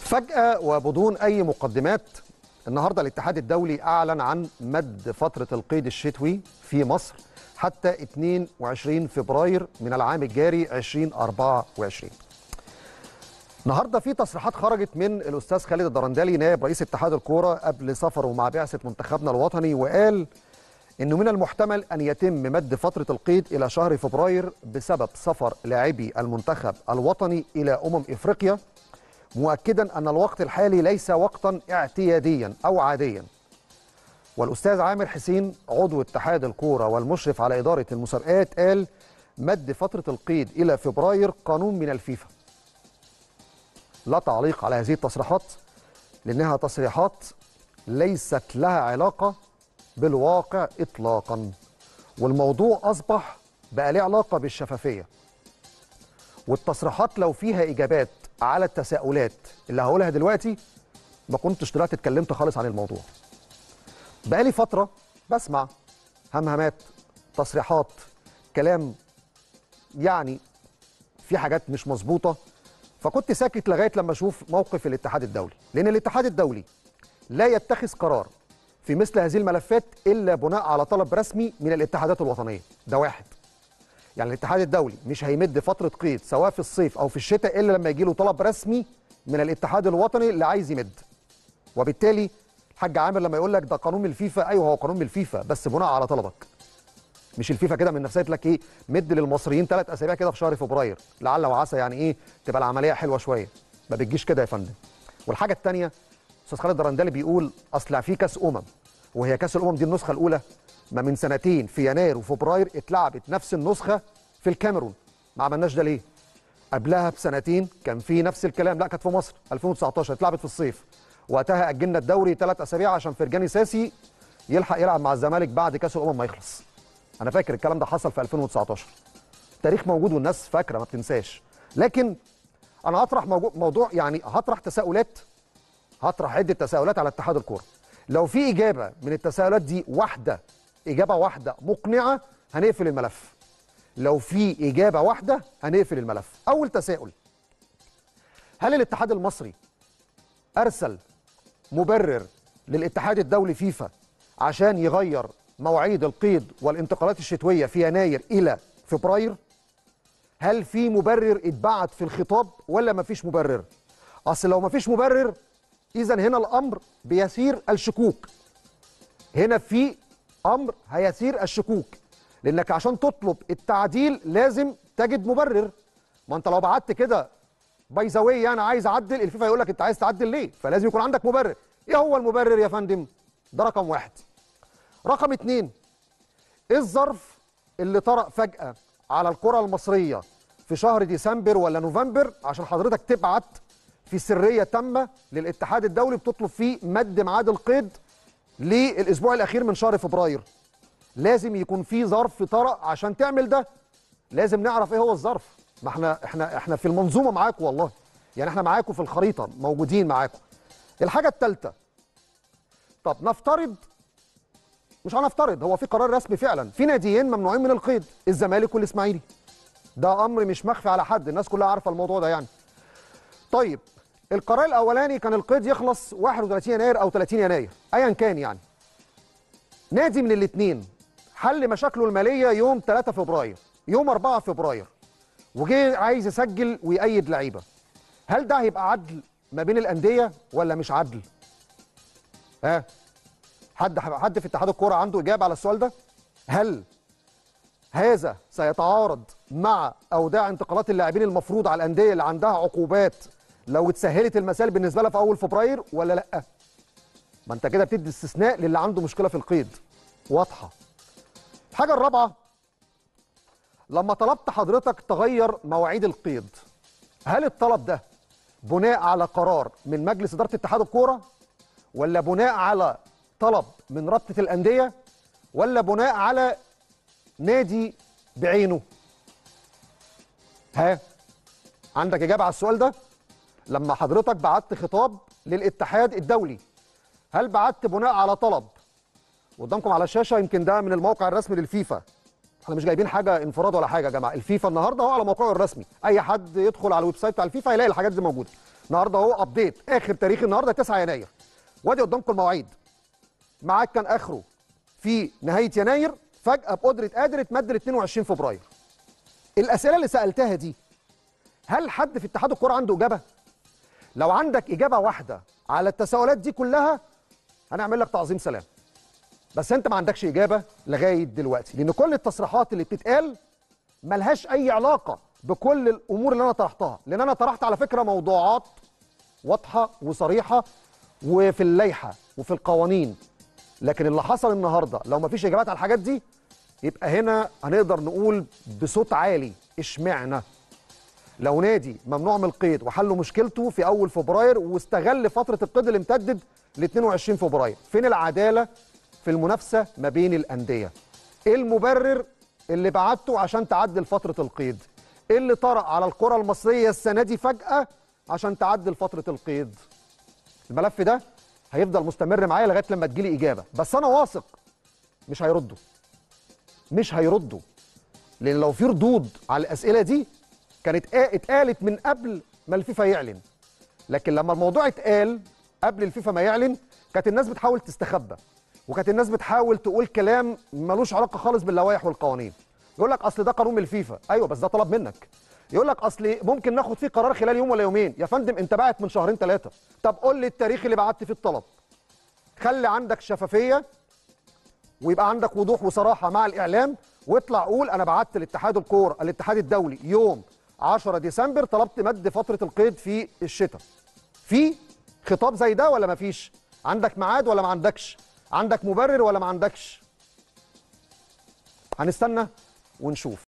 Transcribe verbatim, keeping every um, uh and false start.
فجأة وبدون أي مقدمات، النهارده الاتحاد الدولي أعلن عن مد فترة القيد الشتوي في مصر حتى اثنين وعشرين فبراير من العام الجاري ألفين وأربعة وعشرين. النهارده في تصريحات خرجت من الأستاذ خالد الدرندلي نائب رئيس اتحاد الكورة قبل سفره مع بعثة منتخبنا الوطني، وقال إنه من المحتمل أن يتم مد فترة القيد إلى شهر فبراير بسبب سفر لاعبي المنتخب الوطني إلى أمم إفريقيا، مؤكدا أن الوقت الحالي ليس وقتا اعتياديا أو عاديا. والأستاذ عامر حسين عضو اتحاد الكورة والمشرف على إدارة المسابقات قال مد فترة القيد إلى فبراير قانون من الفيفا. لا تعليق على هذه التصريحات لأنها تصريحات ليست لها علاقة بالواقع إطلاقا، والموضوع أصبح بقى له علاقة بالشفافية. والتصريحات لو فيها إجابات على التساؤلات اللي هقولها دلوقتي ما كنتش طلعت اتكلمت خالص عن الموضوع. بقالي فترة بسمع همهمات، تصريحات، كلام يعني في حاجات مش مظبوطة، فكنت ساكت لغاية لما أشوف موقف الاتحاد الدولي، لأن الاتحاد الدولي لا يتخذ قرار في مثل هذه الملفات إلا بناء على طلب رسمي من الاتحادات الوطنية. ده واحد. يعني الاتحاد الدولي مش هيمد فترة قيد سواء في الصيف أو في الشتاء إلا لما يجي له طلب رسمي من الاتحاد الوطني اللي عايز يمد. وبالتالي الحاج عامر لما يقول لك ده قانون من الفيفا، أيوه هو قانون من الفيفا بس بناء على طلبك. مش الفيفا كده من نفسها لك إيه مد للمصريين ثلاث أسابيع كده في شهر فبراير لعل وعسى يعني إيه تبقى العملية حلوة شوية. ما بتجيش كده يا فندم. والحاجة الثانية أستاذ خالد درندلي بيقول أصل في كأس أمم، وهي كأس الأمم دي النسخة الأولى ما من سنتين في يناير وفبراير اتلعبت نفس النسخة في الكاميرون. ما عملناش ده ليه؟ قبلها بسنتين كان في نفس الكلام، لا كانت في مصر ألفين وتسعتاشر اتلعبت في الصيف، وقتها اجلنا الدوري ثلاث اسابيع عشان فرجاني ساسي يلحق يلعب مع الزمالك بعد كاس الامم ما يخلص. انا فاكر الكلام ده حصل في ألفين وتسعتاشر. التاريخ موجود والناس فاكره ما بتنساش. لكن انا هطرح موضوع يعني هطرح تساؤلات، هطرح عده تساؤلات على اتحاد الكوره. لو في اجابه من التساؤلات دي واحده، اجابه واحده مقنعه، هنقفل الملف. لو في إجابة واحدة هنقفل الملف. أول تساؤل: هل الاتحاد المصري أرسل مبرر للاتحاد الدولي فيفا عشان يغير مواعيد القيد والانتقالات الشتوية في يناير إلى فبراير؟ هل في مبرر اتبعت في الخطاب ولا مفيش مبرر؟ أصل لو مفيش مبرر إذا هنا الأمر بيسير الشكوك. هنا في أمر هيسير الشكوك، لأنك عشان تطلب التعديل لازم تجد مبرر. ما أنت لو بعت كده باي ذا واي يعني عايز أعدل، الفيفا يقول لك أنت عايز تعدل ليه؟ فلازم يكون عندك مبرر. إيه هو المبرر يا فندم؟ ده رقم واحد. رقم اتنين: إيه الظرف اللي طرأ فجأة على الكرة المصرية في شهر ديسمبر ولا نوفمبر عشان حضرتك تبعت في سرية تامة للاتحاد الدولي بتطلب فيه مد ميعاد القيد للأسبوع الأخير من شهر فبراير؟ لازم يكون في ظرف طرأ عشان تعمل ده. لازم نعرف ايه هو الظرف. ما احنا احنا احنا في المنظومه معاكم والله، يعني احنا معاكم في الخريطه، موجودين معاكم. الحاجه الثالثه: طب نفترض، مش هنفترض، هو في قرار رسمي فعلا في ناديين ممنوعين من القيد، الزمالك والاسماعيلي. ده امر مش مخفي على حد، الناس كلها عارفه الموضوع ده يعني. طيب القرار الاولاني كان القيد يخلص واحد وثلاثين يناير او ثلاثين يناير ايا كان يعني. نادي من الاثنين حل مشاكله الماليه يوم ثلاثة فبراير، يوم أربعة فبراير، وجه عايز يسجل ويأيد لعيبه. هل ده هيبقى عدل ما بين الانديه ولا مش عدل؟ ها؟ حد حد في اتحاد الكوره عنده اجابه على السؤال ده؟ هل هذا سيتعارض مع اوداع انتقالات اللاعبين المفروض على الانديه اللي عندها عقوبات لو اتسهلت المسائل بالنسبه لها في اول فبراير ولا لا؟ ما انت كده بتدي استثناء للي عنده مشكله في القيد. واضحه. الحاجه الرابعه: لما طلبت حضرتك تغير مواعيد القيد، هل الطلب ده بناء على قرار من مجلس اداره اتحاد الكوره، ولا بناء على طلب من رابطه الانديه، ولا بناء على نادي بعينه؟ ها؟ عندك اجابه على السؤال ده؟ لما حضرتك بعت خطاب للاتحاد الدولي، هل بعت بناء على طلب قدامكم على الشاشه؟ يمكن ده من الموقع الرسمي للفيفا، احنا مش جايبين حاجه انفراد ولا حاجه يا جماعه. الفيفا النهارده هو على موقعه الرسمي، اي حد يدخل على الويب سايت بتاع الفيفا هيلاقي الحاجات دي موجوده. النهارده اهو ابديت اخر تاريخ النهارده تسعة يناير، وادي قدامكم المواعيد. ميعاد كان اخره في نهايه يناير، فجاه بقدره قادر اتمد ل اتنين وعشرين فبراير. الاسئله اللي سالتها دي، هل حد في اتحاد الكوره عنده اجابه؟ لو عندك اجابه واحده على التساؤلات دي كلها هنعمل لك تعظيم سلام. بس انت ما عندكش اجابه لغايه دلوقتي، لان كل التصريحات اللي بتتقال ملهاش اي علاقه بكل الامور اللي انا طرحتها، لان انا طرحت على فكره موضوعات واضحه وصريحه وفي اللائحه وفي القوانين. لكن اللي حصل النهارده لو ما فيش اجابات على الحاجات دي، يبقى هنا هنقدر نقول بصوت عالي اشمعنى لو نادي ممنوع من القيد وحلوا مشكلته في اول فبراير واستغل فتره القيد اللي امتدت ل اتنين وعشرين فبراير، فين العداله في المنافسه ما بين الانديه؟ ايه المبرر اللي بعته عشان تعدل فتره القيد؟ ايه اللي طرأ على الكره المصريه السنه دي فجاه عشان تعدل فتره القيد؟ الملف ده هيفضل مستمر معايا لغايه لما تجيلي اجابه، بس انا واثق مش هيردوا. مش هيردوا، لان لو في ردود على الاسئله دي كانت اتقالت من قبل ما الفيفا يعلن. لكن لما الموضوع اتقال قبل الفيفا ما يعلن، كانت الناس بتحاول تستخبى، وكانت الناس بتحاول تقول كلام ملوش علاقه خالص باللوائح والقوانين. يقول لك اصل ده قانون من الفيفا، ايوه بس ده طلب منك. يقول لك اصل ممكن ناخد فيه قرار خلال يوم ولا يومين، يا فندم انت بعت من شهرين ثلاثه، طب قول لي التاريخ اللي بعت فيه الطلب. خلي عندك شفافيه ويبقى عندك وضوح وصراحه مع الاعلام، واطلع قول انا بعت لاتحاد الكوره الاتحاد الدولي يوم عشرة ديسمبر طلبت مد فتره القيد في الشتاء. في خطاب زي ده ولا مفيش؟ عندك ميعاد ولا ما عندكش؟ عندك مبرر ولا ما عندكش؟ هنستنى ونشوف.